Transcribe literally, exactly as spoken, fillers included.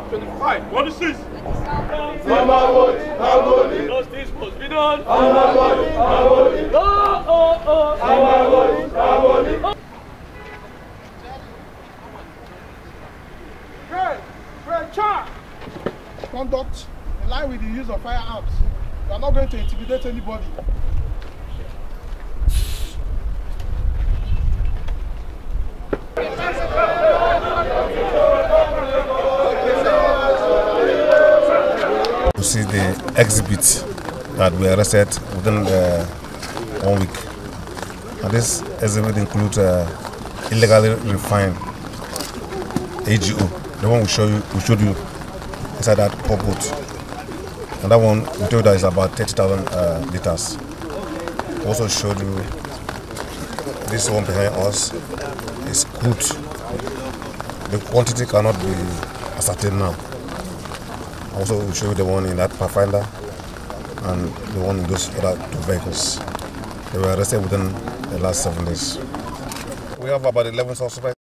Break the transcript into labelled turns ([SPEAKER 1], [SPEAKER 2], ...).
[SPEAKER 1] twenty-five, twenty-six.
[SPEAKER 2] Hamaboli, Hamaboli.
[SPEAKER 1] Justice must be done.
[SPEAKER 2] Hamaboli, Hamaboli.
[SPEAKER 1] Oh, oh, oh.
[SPEAKER 2] Hamaboli, Hamaboli.
[SPEAKER 3] Pray, pray, charge. Conduct in line with the use of firearms. You are not going to intimidate anybody.
[SPEAKER 4] You see the exhibits that were arrested within uh, one week. And this exhibit includes uh, illegally refined A G O. The one we show you, we showed you inside that pop boat. And that one we told you that is about thirty thousand uh, liters. We also showed you this one behind us is crude. The quantity cannot be ascertained now. Also, we show you the one in that Pathfinder and the one in those other two vehicles. They were arrested within the last seven days. We have about eleven suspects.